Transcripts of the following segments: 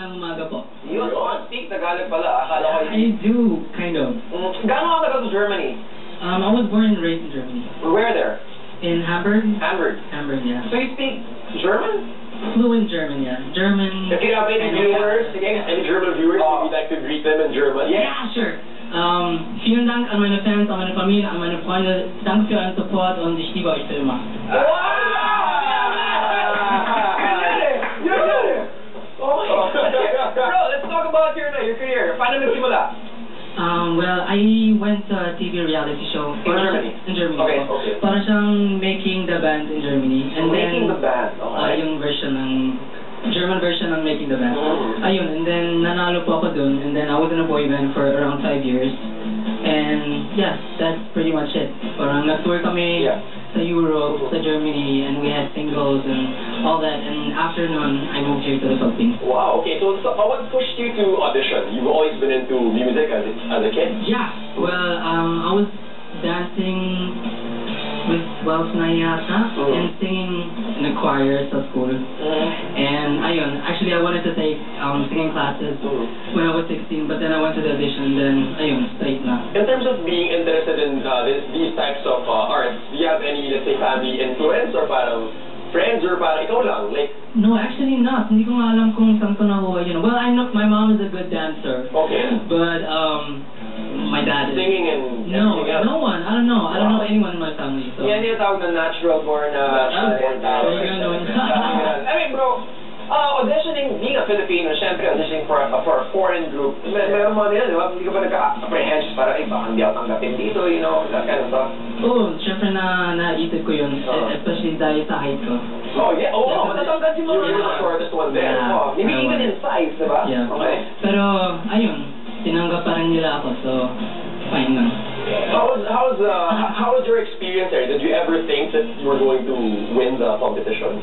ng umaga po. You don't speak Tagalog pala. Akala ko I do, kind of. Gaano ka tagal sa Germany? I was born and raised in Germany. Where there? In Hamburg? Hamburg. Hamburg, yeah. So you speak German? Fluent German, yeah. German. If you have any viewers, any German viewers, would you like to greet them in German? Yeah, sure. Vielen Dank an meine Fans, an meine Familie, an meine Freunde. Danke für euren Support und ich liebe euch für immer. Wow! You did it! Oh my God. Bro, let's talk about your career. Paano nagsimula? Well, I went to a TV reality show. In Germany? In Germany. Okay. Para siyang Making the Band in Germany. And Making the Band, okay. Yung version ng German version ng Making the Band. Ayun, and then nanalo po ako dun, and then I was in a boy band for around 5 years. And yeah, that's pretty much it. Parang nag-tour kami sa Europe, sa Germany, and we had singles and all that. And after nun, I moved here to the Philippines. Wow, okay, so what pushed you to audition? You've always been into music as a kid? Yeah, well, I was dancing with 12 na yata, and singing in a choir sa school. And ayun, actually I wanted to take singing classes when I was 16, but then I went to the audition, then ayun, straight na. In terms of being interested in these types of arts, do you have any, let's say, family influence or parang friends or parang ikaw lang? Like, no, actually not. Hindi ko nga alam kung saan ko nakuha yun. Well, I know my mom is a good dancer. Okay. But my dad is... Singing and no one. I don't know. Wow. I don't know anyone in my family. So. Yan yung tawag na natural born talent. I mean, bro, auditioning, being a Filipino, syempre auditioning for a foreign group, meron mo nila, di ba? Hindi ka ba nagka-apprehension para, baka hindi ako tanggapin dito, you know, that kind of stuff? Oo, syempre naisip ko yun, especially dahil sa height ko. Oh, yeah. Oh, matatangkad yung mga the shortest one there. Oh, maybe even in size, di ba? Yeah. Okay. Pero, ayun, tinanggap pa rin nila ako, so fine lang. How was your experience there? Did you ever think that you were going to win the competition?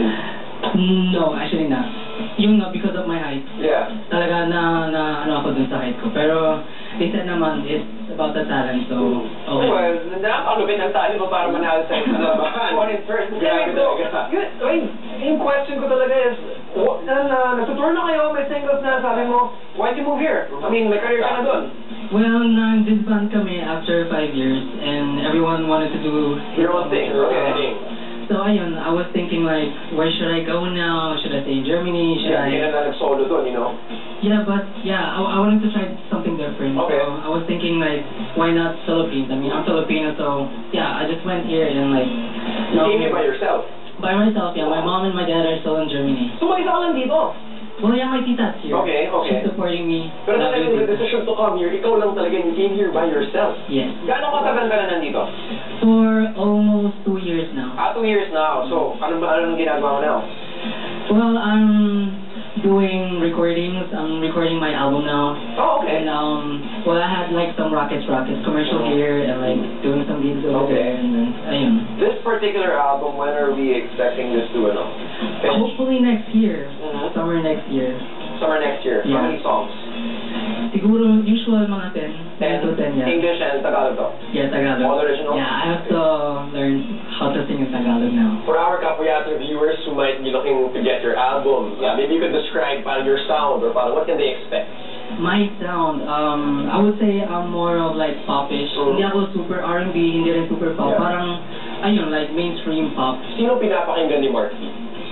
No, actually not. Yung because of my height. Yeah. Talaga na ano ako dun sa height ko. Pero, they said naman, it's about the talent, so okay. Well, napakalupit ng talent mo para manalo sa labahan. One in first. Grabe talaga. Yung question ko talaga is, nagtutour na kayo, may singles na, sabi mo, why did you move here? I mean, may career ka na dun. Well, nag-disband kami after 5 years, and everyone wanted to do your own thing. So ayun, I was thinking like, where should I go now? Should I stay in Germany? Should I... Yeah, nag-solo dun, you know? Yeah, but I wanted to try something different. Okay. So I was thinking like, why not Philippines? I mean, I'm Filipino, so yeah, I just went here and like... You came here by yourself? By myself, yeah. My mom and my dad are still in Germany. So mag-isa ka lang dito? Well, yeah, my tita's here. Okay. She's supporting me. Pero talagang the decision to come here, ikaw lang talaga, you came here by yourself? Yes. Gaano katagal ka na nandito? For almost 2 years now. 2 years now. So, anong ginagawa mo now? Well, I'm doing recordings. I'm recording my album now. Oh, okay. And well, I had like some Rockets commercial here, and like doing some gigs over there, and then ayun. This particular album, when are we expecting this to hopefully next year. Summer next year. Summer next year. Yeah. How many songs? Siguro usual mga 10 to 10, yeah. English and Tagalog to? Yeah, Tagalog. All original? Yeah, I have to learn how to sing in Tagalog now. For our Kapuyata viewers who might be looking to get your album, maybe you could describe your sound or what can they expect? My sound, I would say I'm more of like popish. Hindi ako super R&B, hindi rin super pop. Parang, ayun, like mainstream pop. Sino pinapakinggan ni Mark P?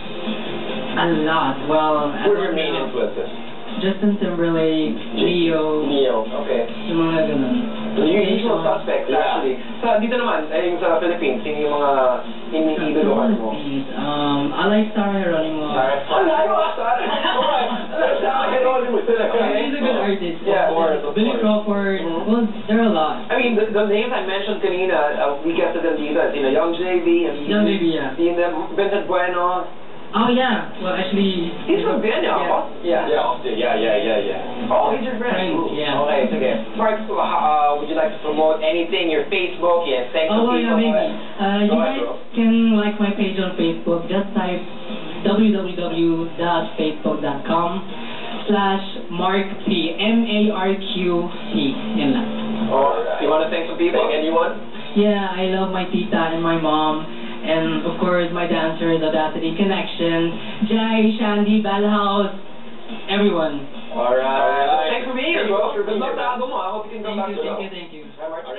A lot. Well, who are your main influences? Justin Timberlake, Neo, okay. Yung mga ganun. The usual suspects, actually. Dito naman, sa Philippines, sino yung mga iniidolohan mo? I like Sarah Geronimo. Sarah Geronimo talaga. He's a good artist. Yeah, of course. Billy Crawford. Well, there are a lot. I mean, the names I mentioned kanina, we get to them dito. Young JV, Young JV, yeah. Vincent Bueno. Oh, yeah. Well, actually... He's from Vienna, yeah. Yeah. Oh, he's your friend. Yeah. Okay, sige. Mark, would you like to promote anything? Your Facebook? Yes, thanks to people. Yeah, maybe. You guys can like my page on Facebook. Just type www.facebook.com/MarkP. MARQP. Yan lang. You want to thank some people? Anyone? Yeah, I love my tita and my mom. And of course, my dancers, Audacity Connection, Jai, Shandy, Bellhouse, everyone. Alright. Thanks for being here, bro. Good luck sa album mo. I hope you can come back to Thank you. Alright, Mark.